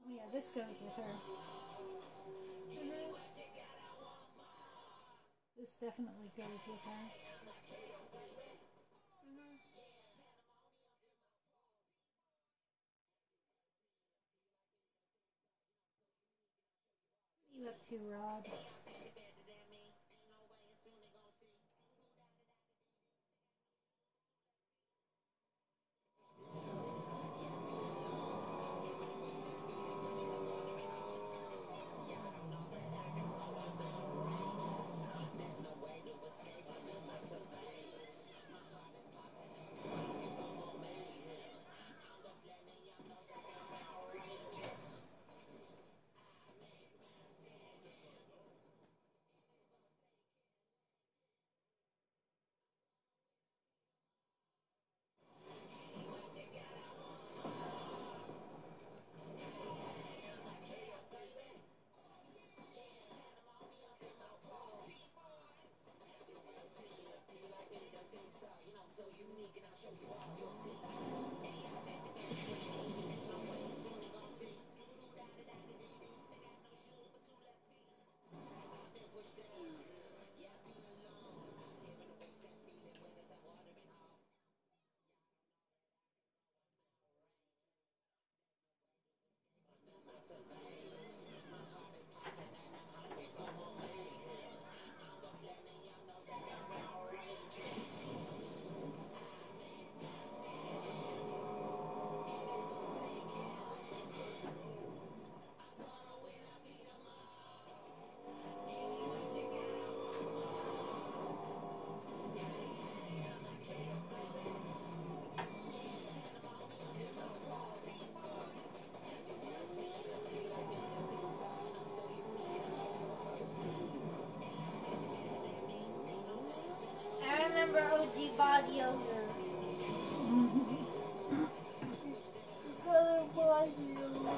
Oh yeah, this goes with her. This definitely goes with her. What are you up to, Rod? I remember OG body odor. Body odor.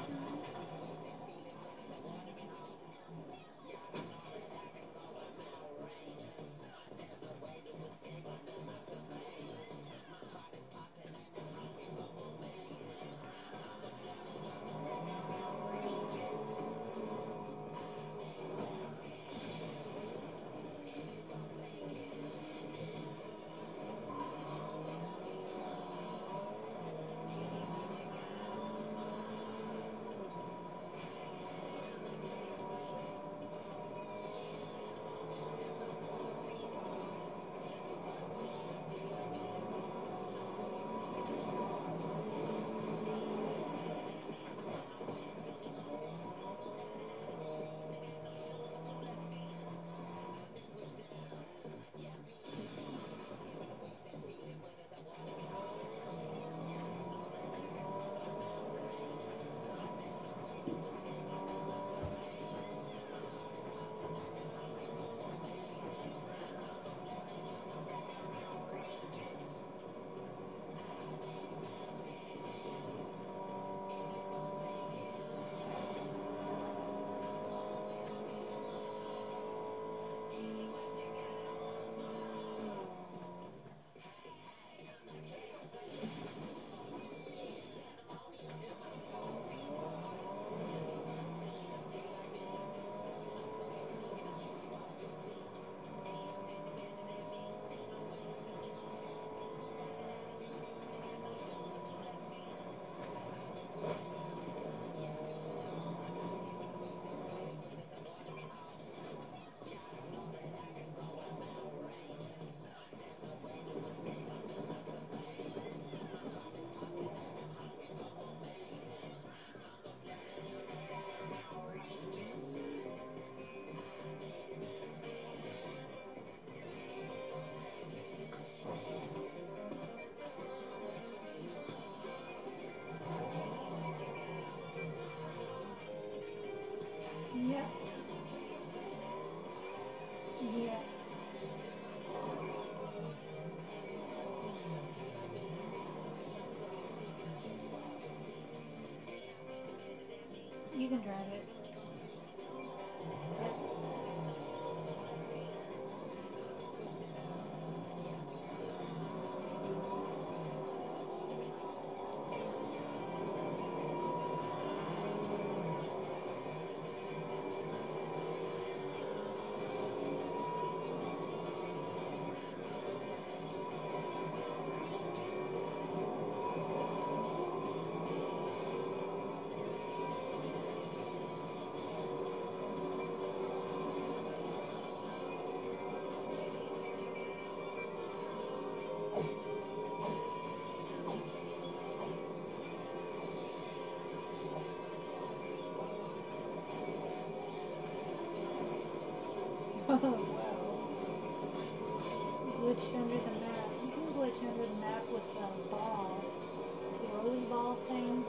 wow. Glitched under the map. You can glitch under the map with the ball. The rolly ball thing.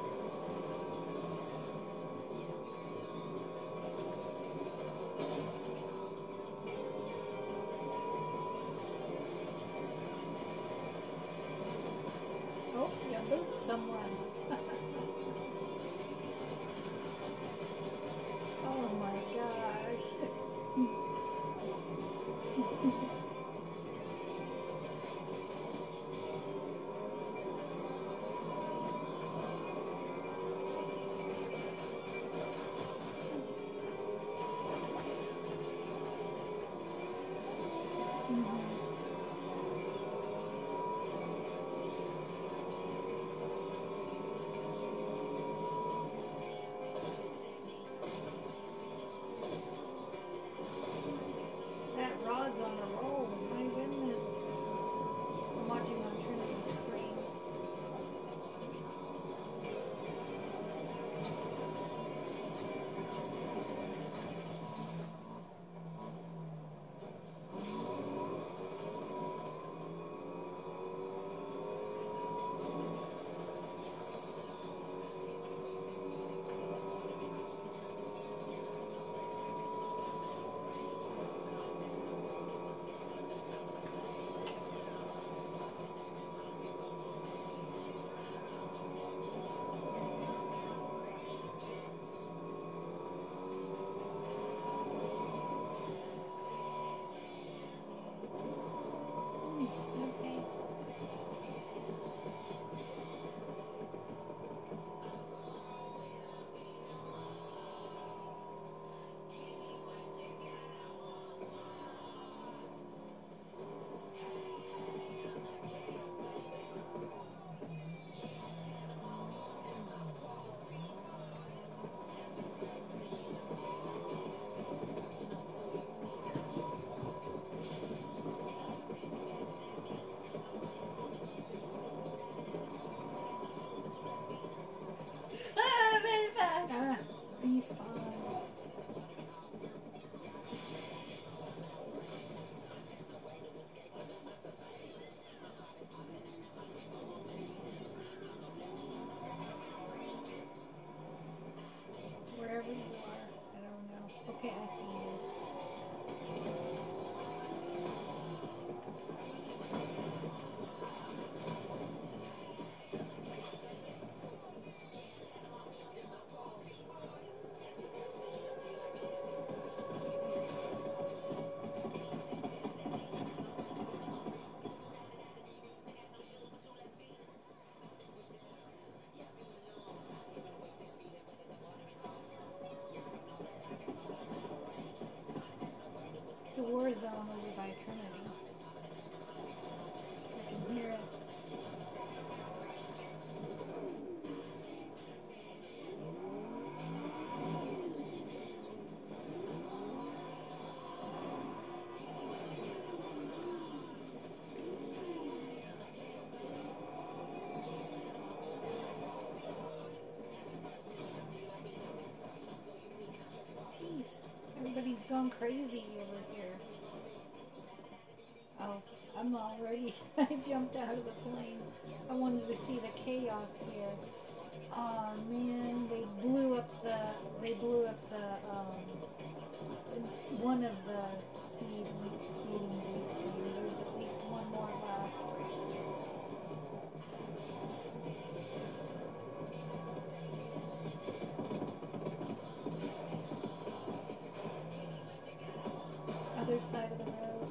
Oh, you moved someone. Oh my gosh. That rod's on a roll. My goodness. I'm watching on Trinity's screen. Okay. Ah, very fast. Ah, respawn. Wherever you are. I don't know. Okay, I see you. It's a war zone over by Trinity. I can hear it. Jeez, everybody's gone crazy over here. Oh, I'm already. I jumped out of the plane. I wanted to see the chaos here. Oh man, they blew up the one of the speeding boost thing. There's at least one more left. Other side of the road.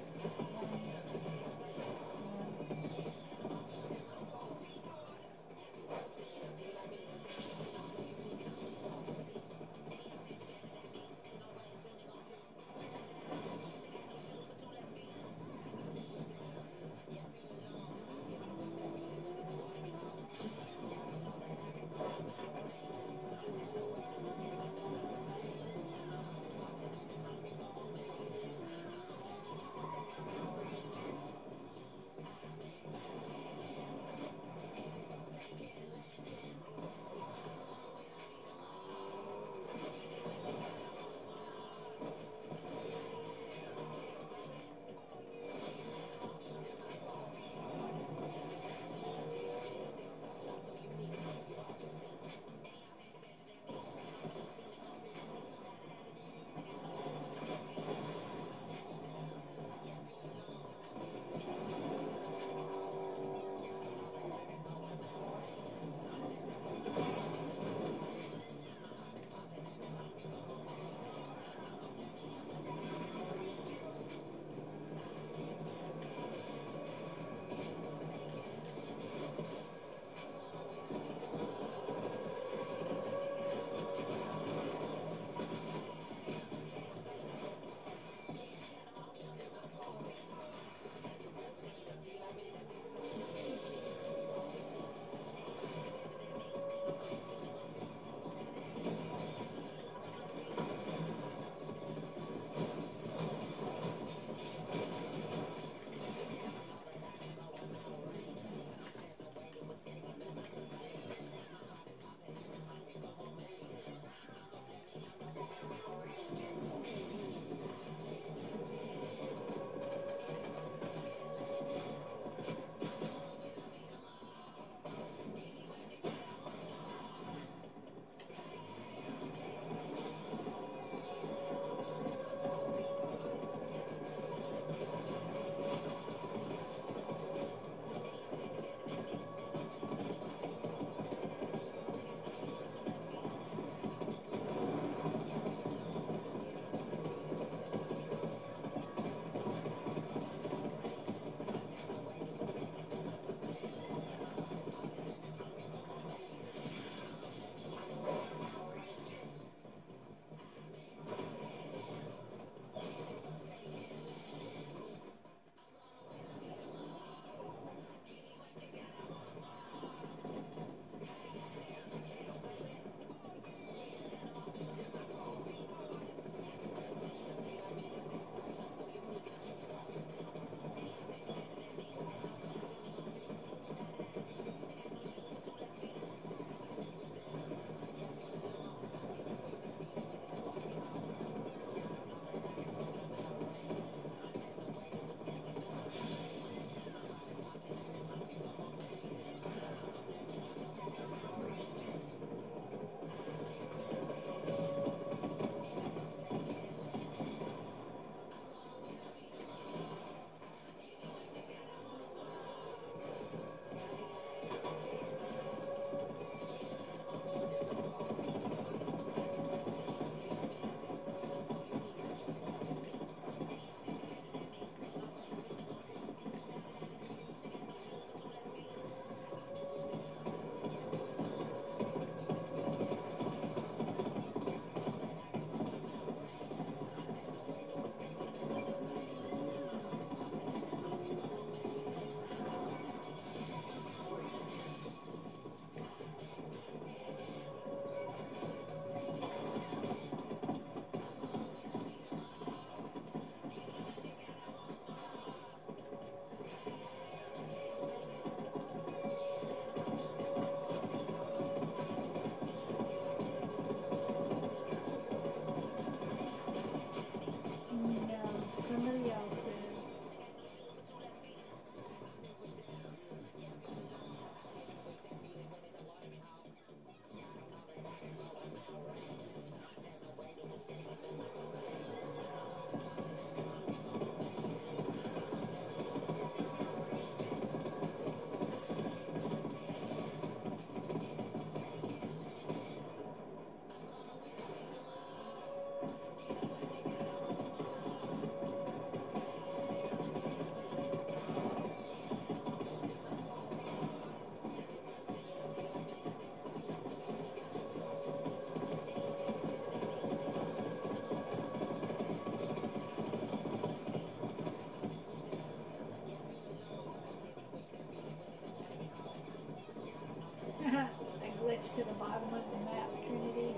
to the bottom of the map, Trinity.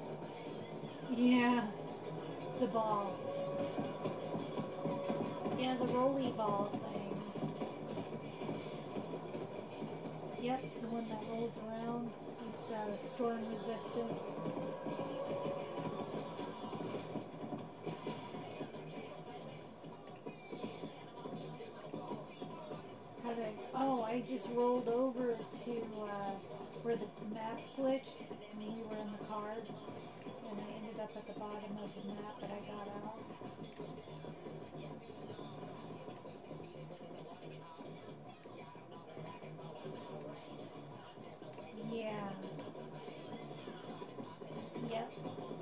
Yeah, the ball. Yeah, the rolly ball thing. Yep, the one that rolls around. It's storm resistant. How did I? Oh, I just rolled over to where the map glitched when we were in the car, and I ended up at the bottom of the map, but I got out. Yeah. Yep.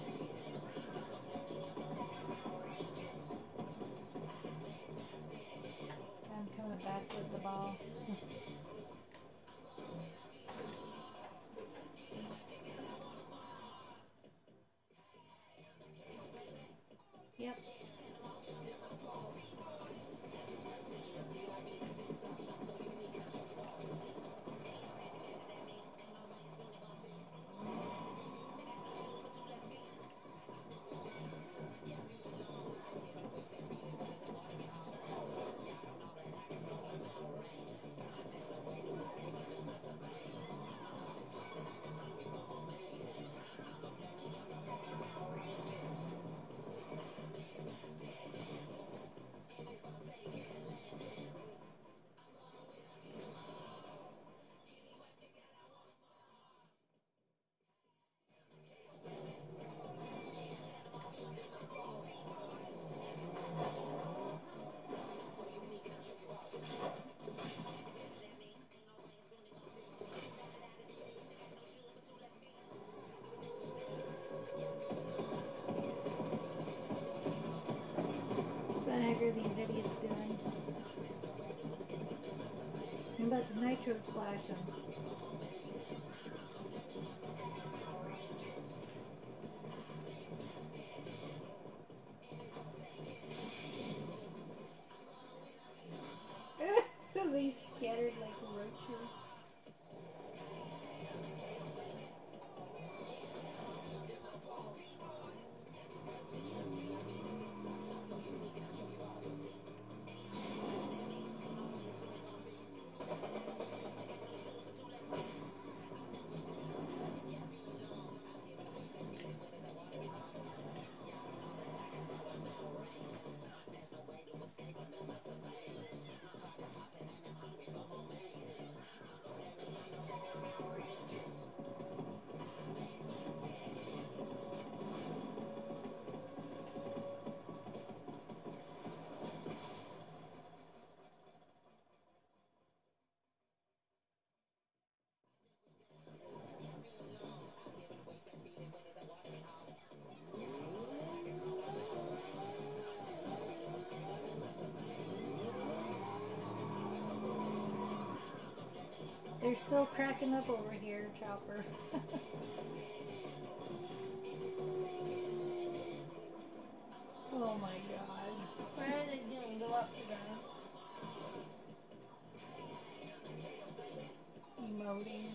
I'm coming back with the ball. Yep. What the heck are these idiots doing? But the nitro splashing. They scattered like roaches. They're still cracking up over here, Chopper. Oh my god. Where are they doing? Go up to them. Emoting.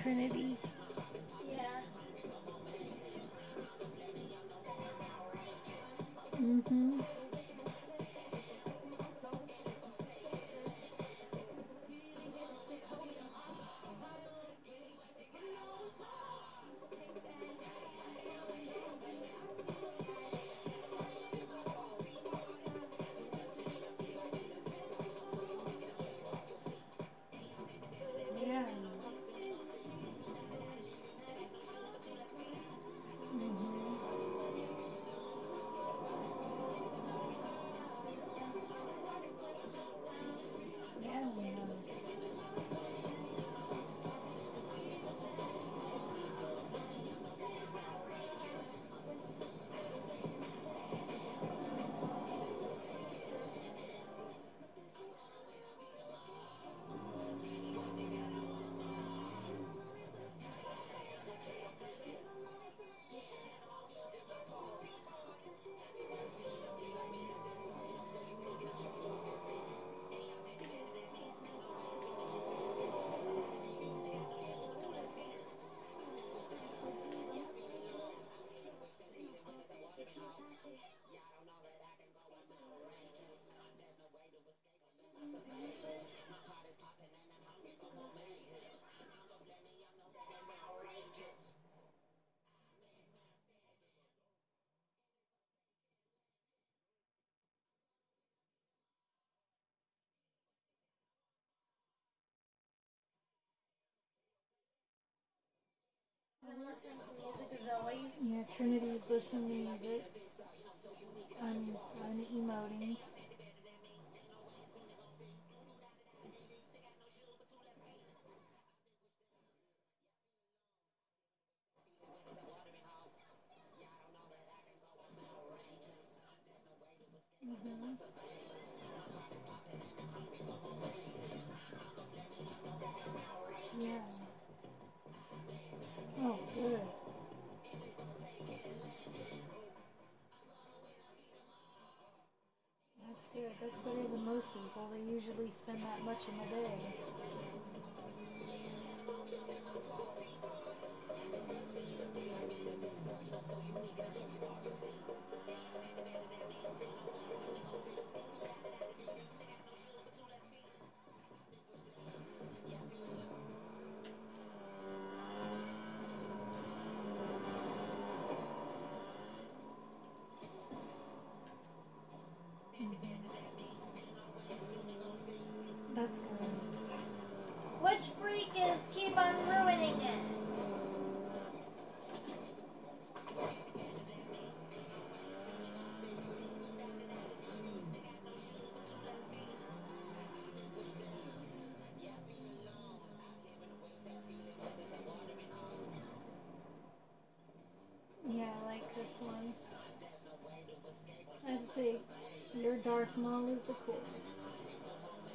Trinity. Yeah. Mm-hmm. Yeah. Mm-hmm. Yeah, we know. I'm listening to music as always. Yeah, Trinity's listening to music. I'm emoting. Mm-hmm. Yeah. Oh, good. That's good. That's better than most people. They usually spend that much in a day. That's good. Which freak is keep on ruining it? Yeah, I like this one. I'd say your Darth Maul is the coolest.